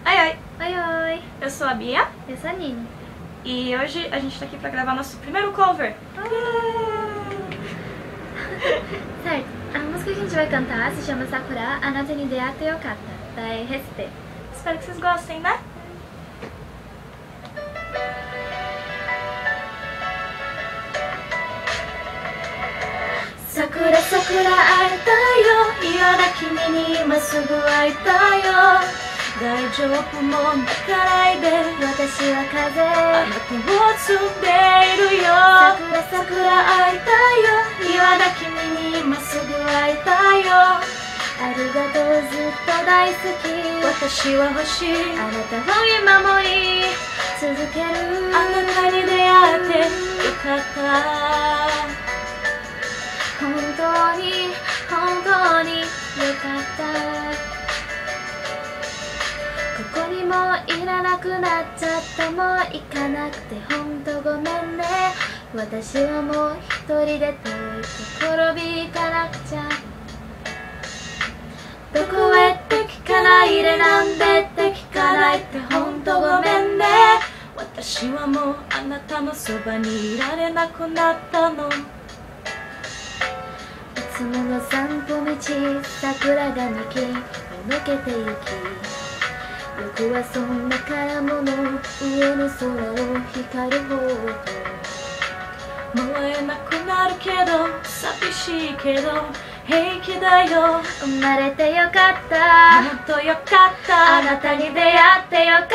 Oi, oi, Oi, oi, eu sou a Bia eu sou a Nini. e hoje a gente tá aqui pra gravar nosso primeiro cover. Certo, a música que a gente vai cantar se chama Sakura Anata ni Deatte Yokata, da RSP. Espero que vocês gostem, né? Sakura, Sakura, 会えたよ。嫌な君に今すぐ会いたいよ。 大丈夫も泣かないで、 私は風。 あなたを積んでいるよ。 桜、桜、会いたいよ。 嫌な君に今すぐ会いたいよ。 ありがとう、ずっと大好き。 私は欲しい、 あなたを見守り続ける。 あなたに出会ってよかった。 本当に本当によかった。ここにもいらなくなっちゃった。もう行かなくて本当ごめんね。私はもう一人で遠いところに行かなくちゃ。どこへって聞かないで、なんでって聞かないって本当ごめんね。 私はもうあなたのそばにいられなくなったの。 いつもの散歩道、桜が抜け抜けてゆき、僕はそんなからもの上の空を光る方へと。 もう会えなくなるけど、寂しいけど平気だよ。 生まれてよかった本当よかった。 あなたに出会ってよかった。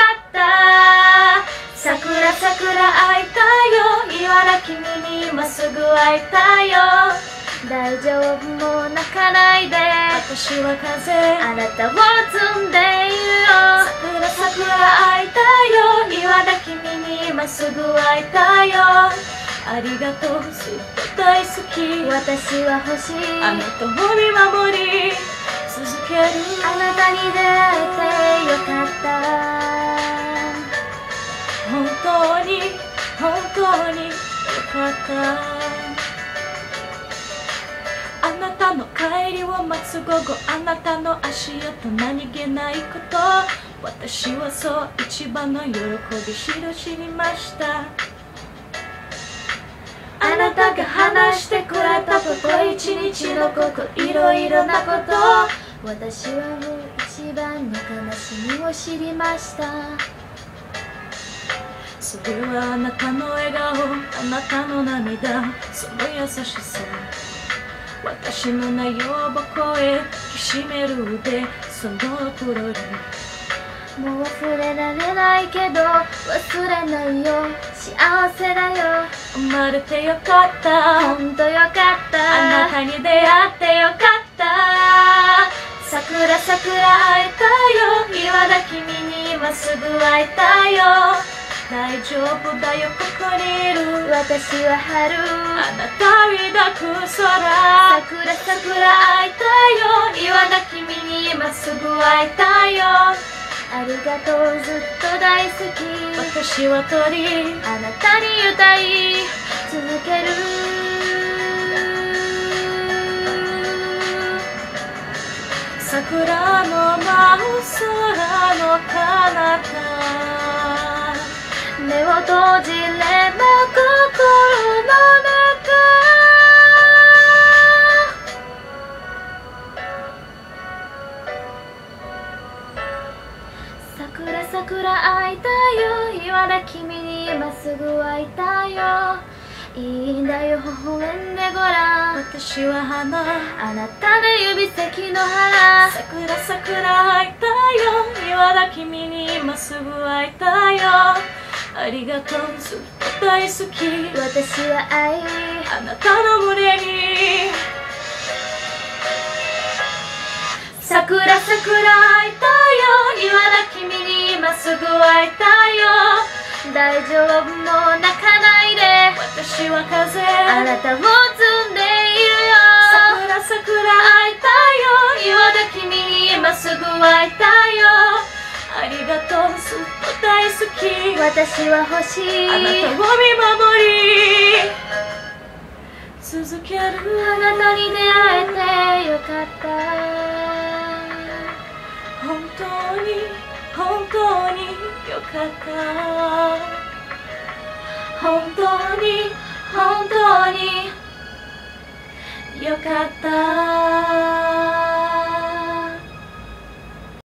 桜、桜、会いたいよ。言わな君に今すぐ会いたいよ。大丈夫、もう泣かないで。 私は風、 あなたを積んでいるよ。 桜、桜、会いたいよ。言わな君に今すぐ会いたいよ。ありがとう、ずっと大好き。 私は欲しい、 あなたを見守り続ける。 あなたに出会えてよかった。 本当に本当によかった。あなたの帰りを待つ午後、あなたの足音何気ないこと、私はそう一番の喜び知りました。あなたが話してくれたこと一日のこと、いろいろなこと、 私はもう一番の悲しみを知りました。 それはあなたの笑顔、あなたの涙、その優しさ、私の内容を声きしめる腕、そのポロリ。 もう忘れられないけど忘れないよ。幸せだよ。 生まれてよかった。 ほんとよかった。 あなたに出会ってよかった。 桜、桜、会えたよ。 言わな君に今すぐ会いたいよ。大丈夫だよ、ここにいる。 私は春、 あなた抱く空。 桜、桜、会いたいよ。 言わな君に今すぐ会いたいよ。 ありがとう、ずっと大好き。 私は鳥、 あなたに歌い続ける。 桜の舞う空の彼方、 目を閉じれば心の中。桜、桜、会いたいよ。言わな君に今すぐ会いたいよ。いいんだよ、微笑んでごらん。 私は花、 あなたの指先の腹。 桜、桜、会いたいよ。言わな君に今すぐ会いたいよ。ありがとう、ずっと大好き。 私は愛、 あなたの胸に。 桜、桜、会いたいよ。言わな君に今すぐ会いたいよ。大丈夫、もう泣かないで。 私は風、 あなたを積んでいるよ。 桜、桜、会いたいよ。言わな君に今すぐ会いたいよ。ありがとう、ずっと大好き。 私は欲しい、 あなたを見守り続ける。 あなたに出会えてよかった。 本当に本当かった本当に本当によかった